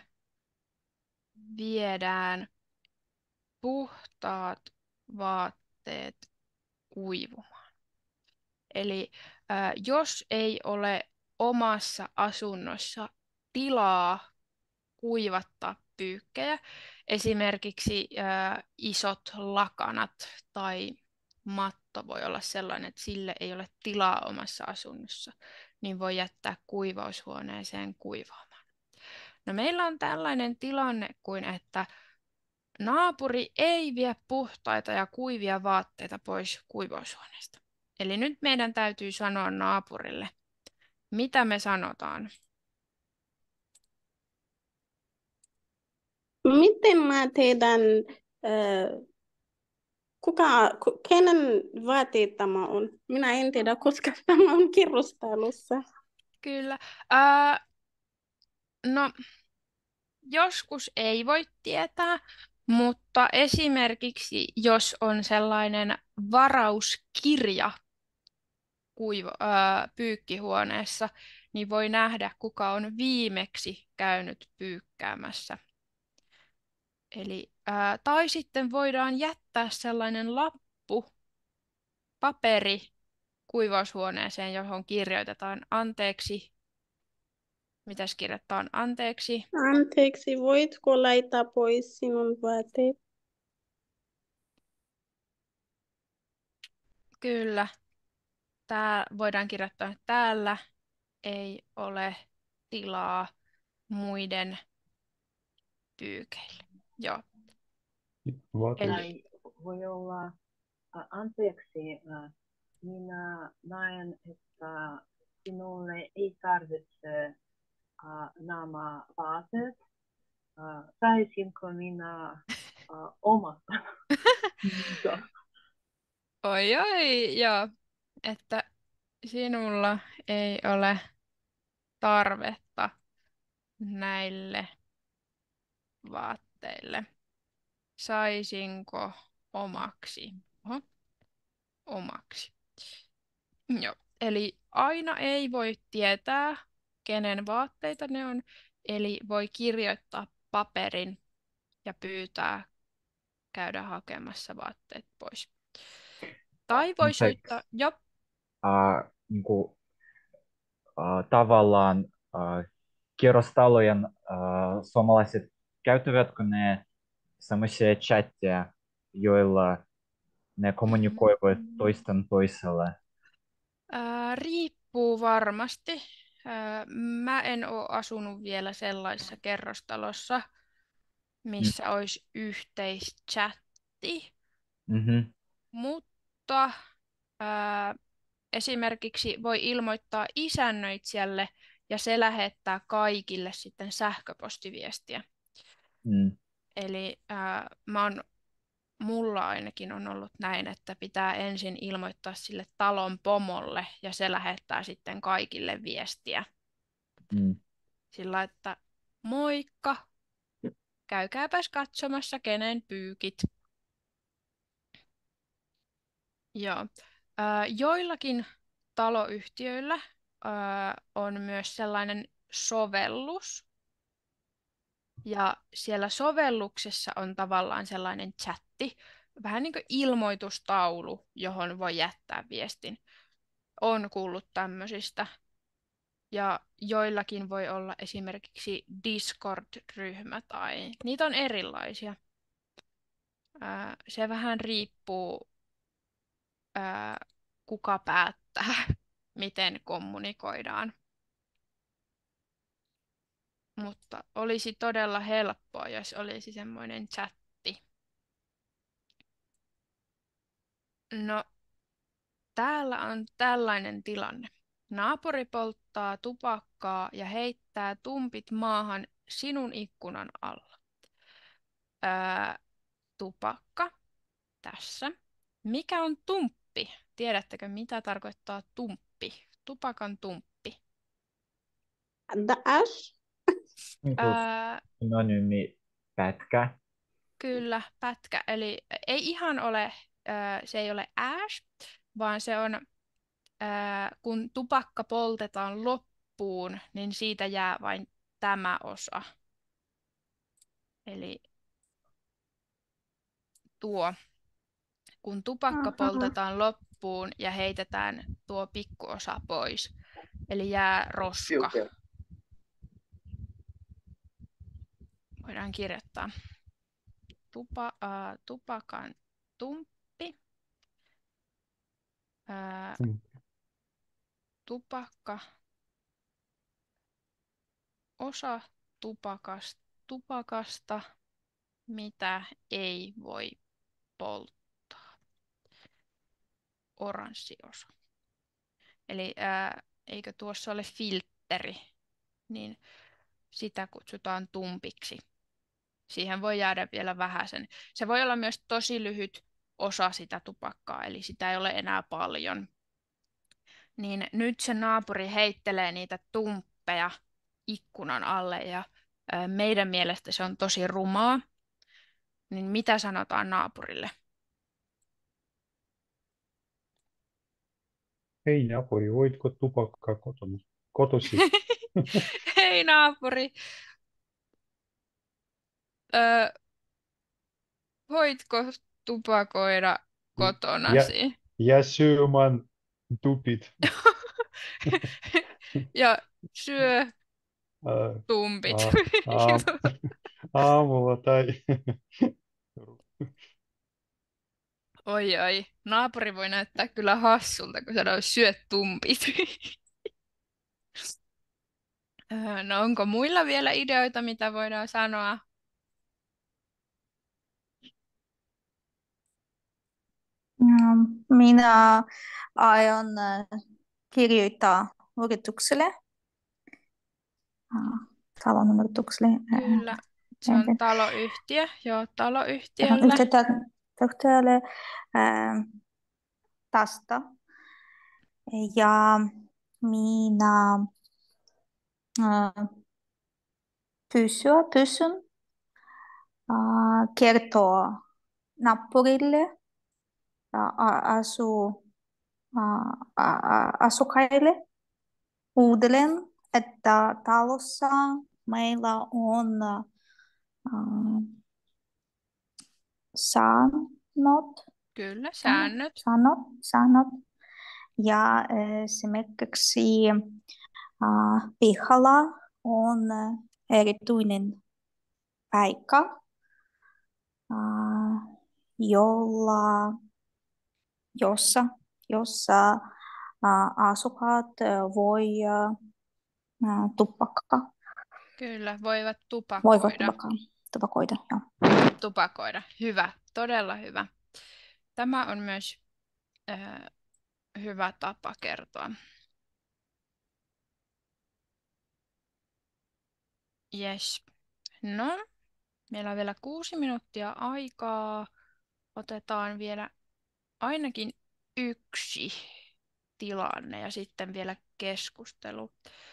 viedään puhtaat vaatteet kuivumaan. Eli jos ei ole omassa asunnossa tilaa kuivattaa pyykkejä, esimerkiksi isot lakanat tai matto voi olla sellainen, että sille ei ole tilaa omassa asunnossa, niin voi jättää kuivaushuoneeseen kuivaamaan. No meillä on tällainen tilanne kuin, että naapuri ei vie puhtaita ja kuivia vaatteita pois kuivaushuoneesta. Eli nyt meidän täytyy sanoa naapurille, mitä me sanotaan. Miten mä teidän, kenen vaatteet tämä on? Minä en tiedä, koska tämä on kerrostalossa. Kyllä. No, joskus ei voi tietää, mutta esimerkiksi jos on sellainen varauskirja pyykkihuoneessa, niin voi nähdä, kuka on viimeksi käynyt pyykkäämässä. Eli, tai sitten voidaan jättää sellainen lappu, paperi kuivaushuoneeseen, johon kirjoitetaan anteeksi. Mitäs kirjoitetaan anteeksi? Anteeksi, voitko laittaa pois sinun vaatteet? Kyllä. Tää voidaan kirjoittaa, että täällä ei ole tilaa muiden pyykeille. Joo. Vaatteet. Voi olla, anteeksi, minä näen, että sinulle ei tarvitse nämä vaatteet. Saisinko minä omat? Oi, joo. Että sinulla ei ole tarvetta näille vaatteille. Saisinko omaksi? Oho. Omaksi. Joo. Eli aina ei voi tietää, kenen vaatteita ne on. Eli voi kirjoittaa paperin ja pyytää käydä hakemassa vaatteet pois. Tai voi soittaa, jo. Niin kuin, tavallaan kerrostalojen suomalaiset, käyttävätkö ne sellaisia chatteja, joilla ne kommunikoivat toisten toiselle? Riippuu varmasti. Mä en ole asunut vielä sellaisessa kerrostalossa, missä olisi yhteischatti, mutta esimerkiksi voi ilmoittaa isännöitsijälle ja se lähettää kaikille sitten sähköpostiviestiä. Eli mulla ainakin on ollut näin, että pitää ensin ilmoittaa sille talon pomolle ja se lähettää sitten kaikille viestiä. Sillä että moikka, käykääpäs katsomassa kenen pyykit. Joo. Joillakin taloyhtiöillä on myös sellainen sovellus. Ja siellä sovelluksessa on tavallaan sellainen chatti, vähän niin kuin ilmoitustaulu, johon voi jättää viestin. On kuullut tämmöisistä. Ja joillakin voi olla esimerkiksi Discord-ryhmä tai niitä on erilaisia. Se vähän riippuu, kuka päättää, miten kommunikoidaan. Mutta olisi todella helppoa, jos olisi semmoinen chatti. No, täällä on tällainen tilanne. Naapuri polttaa tupakkaa ja heittää tumpit maahan sinun ikkunan alla. Tupakka tässä. Mikä on tumppi? Tiedättekö, mitä tarkoittaa tumppi? Tupakan tumppi. The ash? Synonyymi pätkä. Kyllä, pätkä. Eli ei ihan ole, se ei ole ash, vaan se on, kun tupakka poltetaan loppuun, niin siitä jää vain tämä osa. Eli tuo, kun tupakka poltetaan loppuun ja heitetään tuo pikkuosa pois. Eli jää roska. Voidaan kirjoittaa. Tupakan tumppi. Tupakka. Osa tupakasta, mitä ei voi polttaa. Oranssi osa. Eli eikö tuossa ole filtteri, niin sitä kutsutaan tumpiksi. Siihen voi jäädä vielä vähäsen. Se voi olla myös tosi lyhyt osa sitä tupakkaa, eli sitä ei ole enää paljon. Niin nyt se naapuri heittelee niitä tumppeja ikkunan alle ja meidän mielestä se on tosi rumaa. Niin mitä sanotaan naapurille? Hei naapuri, voitko tupakkaa kotosi? Hei naapuri, voitko tupakoida kotonasi? Ja syömään tupit. Ja syö tumpit. Aamulla tai... Oi, naapuri voi näyttää kyllä hassulta, kun sanoo syö tumpit. No onko muilla vielä ideoita, mitä voidaan sanoa? Minä aion kirjoittaa yritykselle, talon yritykselle. Kyllä, se on taloyhtiö. Joo, taloyhtiölle. Yhtiölle tästä. Ja minä pysyn kertoa naapurille asukkaille uudelleen, että talossa meillä on säännöt. Kyllä, säännöt. Säännöt. Ja esimerkiksi pihalla on erityinen paikka, jossa asukkaat voi tupakkaa. Kyllä, voivat tupakoida. Tupakoida, joo. Tupakoida, hyvä, todella hyvä. Tämä on myös hyvä tapa kertoa. Yes. No, meillä on vielä 6 minuuttia aikaa. Otetaan vielä ainakin yksi tilanne ja sitten vielä keskustelu.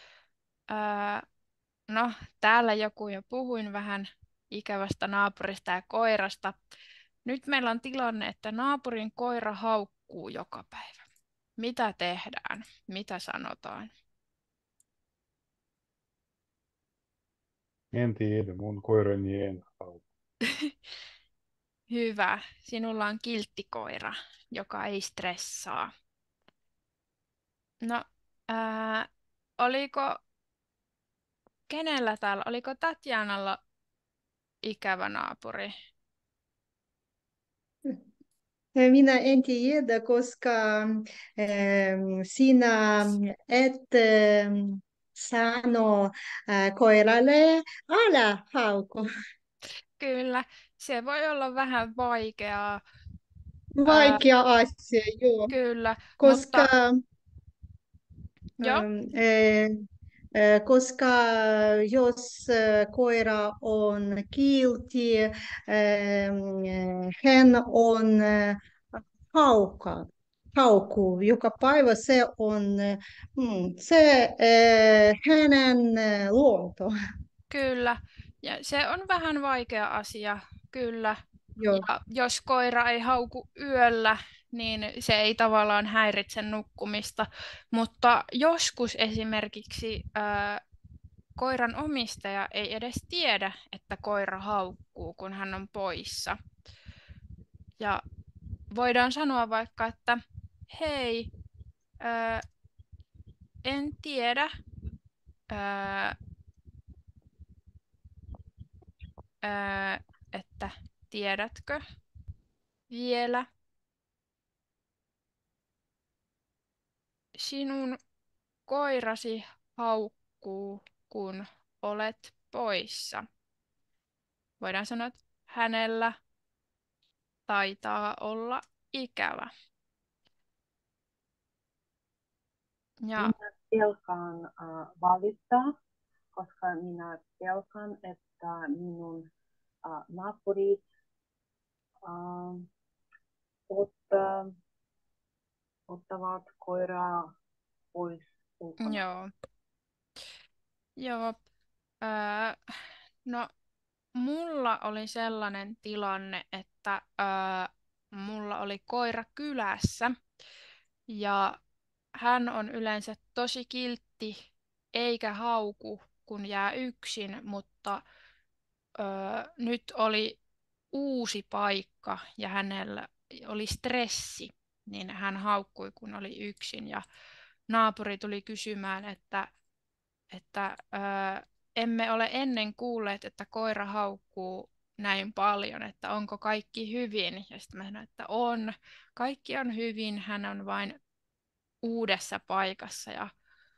No, täällä joku jo puhuin vähän ikävästä naapurista ja koirasta. Nyt meillä on tilanne, että naapurin koira haukkuu joka päivä. Mitä tehdään? Mitä sanotaan? En tiedä, mun koirani en halua. Hyvä. Sinulla on kilttikoira, joka ei stressaa. No, oliko kenellä täällä? Oliko Tatjanalla ikävä naapuri? Minä en tiedä, koska sinä et sano koiralle, älä hauku. Kyllä, se voi olla vähän vaikeaa. Vaikea asia, joo. Kyllä, Koska, mutta joo, koska jos koira on kiltti, hän on haukkuu joka päivä, se hänen luonto. kyllä. Ja se on vähän vaikea asia, kyllä. Joo. Ja jos koira ei hauku yöllä, niin se ei tavallaan häiritse nukkumista. Mutta joskus esimerkiksi koiran omistaja ei edes tiedä, että koira haukkuu, kun hän on poissa. Ja voidaan sanoa vaikka, että hei, en tiedä, että tiedätkö vielä, sinun koirasi haukkuu, kun olet poissa. Voidaan sanoa, että hänellä taitaa olla ikävä. Ja Minä pelkään valittaa, koska minä pelkään, että minun naapurit ottavat koiraa pois ulkona. Joo. No, mulla oli sellainen tilanne, että mulla oli koira kylässä ja hän on yleensä tosi kiltti eikä hauku, kun jää yksin, mutta nyt oli uusi paikka ja hänellä oli stressi, niin hän haukkui, kun oli yksin ja naapuri tuli kysymään, että emme ole ennen kuulleet, että koira haukkuu näin paljon, että onko kaikki hyvin. Ja sitten mä sanoin, että on. Kaikki on hyvin, hän on vain uudessa paikassa ja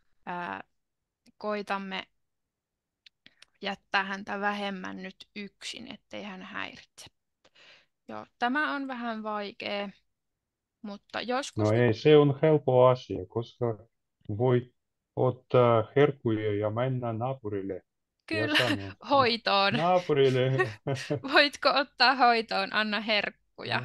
koitamme jättää häntä vähemmän nyt yksin, ettei hän häiritse. Joo, tämä on vähän vaikea, mutta joskus... No ei, se on helppo asia, koska voit ottaa herkkuja ja mennä naapurille ja Kyllä, sanoa, hoitoon. naapurille, Voitko ottaa hoitoon, anna herkkuja.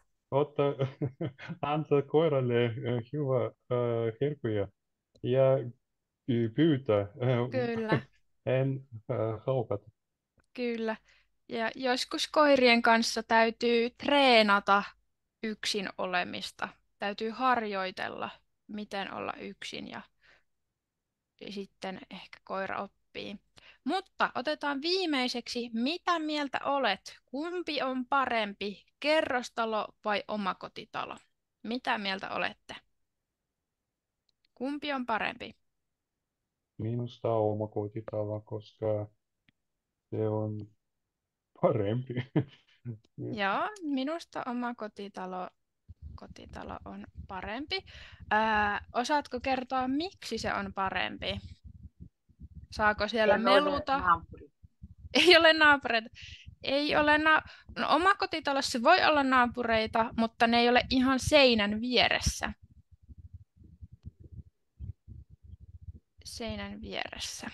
antaa koiralle hyvä herkkuja ja pyytää, Kyllä. en haukata. Kyllä. Ja joskus koirien kanssa täytyy treenata yksin olemista. Täytyy harjoitella, miten olla yksin ja sitten ehkä koira oppii. Mutta otetaan viimeiseksi, mitä mieltä olet? Kumpi on parempi, kerrostalo vai omakotitalo? Mitä mieltä olette? Kumpi on parempi? Minusta omakotitalo, koska se on parempi. Joo, minusta omakotitalo on parempi. Osaatko kertoa, miksi se on parempi? Saako siellä meluta? Ei ole naapureita. Ei ole no, omakotitalossa voi olla naapureita, mutta ne ei ole ihan seinän vieressä. Seinän vieressä.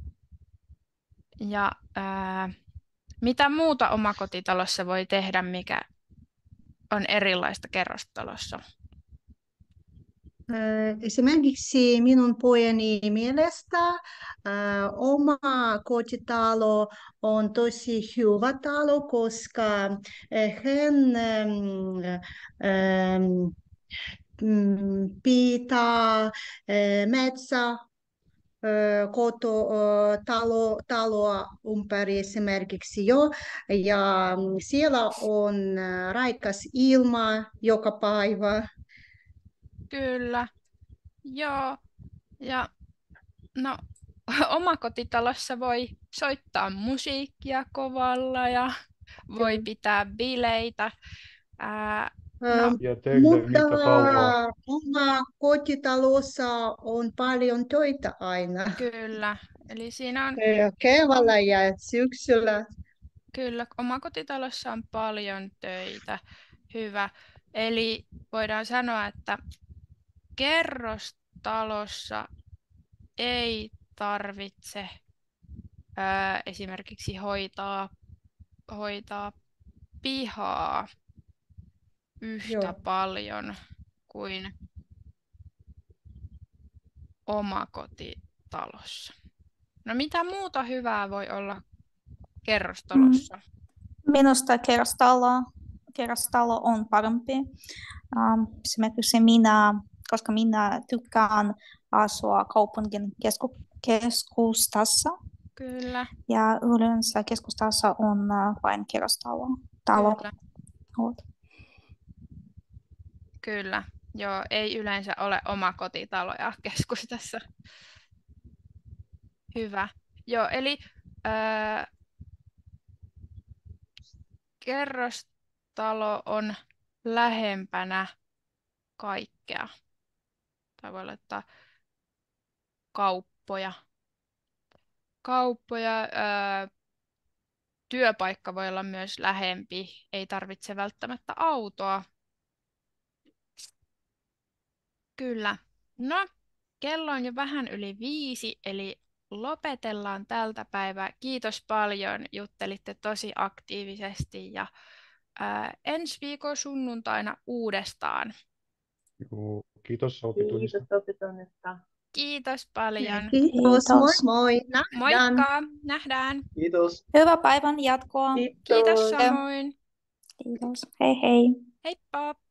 Ja mitä muuta omakotitalossa voi tehdä, mikä on erilaista kerrostalossa? Esimerkiksi minun pojani mielestä oma kotitalo on tosi hyvä talo, koska hän pitää metsä taloa ympäri esimerkiksi jo, ja siellä on raikas ilma joka päivä. Kyllä, joo. Ja no, omakotitalossa voi soittaa musiikkia kovalla ja voi pitää bileitä. Ja tehdä Mutta mitä haluaa. oma kotitalossa on paljon töitä aina. Kyllä, eli siinä on... Keväällä ja syksyllä. Kyllä, omakotitalossa on paljon töitä. Hyvä. Eli voidaan sanoa, että kerrostalossa ei tarvitse esimerkiksi hoitaa pihaa yhtä Joo. paljon kuin omakotitalossa. No mitä muuta hyvää voi olla kerrostalossa? Minusta kerrostalo on parempi. Esimerkiksi koska minä tykkään asua kaupungin keskustassa. Kyllä. Ja yleensä keskustassa on vain kerrostalo. Kyllä. Kyllä. Joo, ei yleensä ole omakotitaloja keskustassa. Hyvä. Joo, eli kerrostalo on lähempänä kaikkea. Tai voi laittaa kauppoja. Työpaikka voi olla myös lähempi. Ei tarvitse välttämättä autoa. Kyllä. No, kello on jo vähän yli 5, eli lopetellaan tältä päivää. Kiitos paljon, juttelitte tosi aktiivisesti ja ensi viikon sunnuntaina uudestaan. Joo, kiitos opitunnista. Kiitos opitunnista. Kiitos paljon. Kiitos, moi moi. Nähdään. Moikka, nähdään. Kiitos. Hyvää päivän jatkoa. Kiitos samoin. Kiitos. Hei hei. Heippa.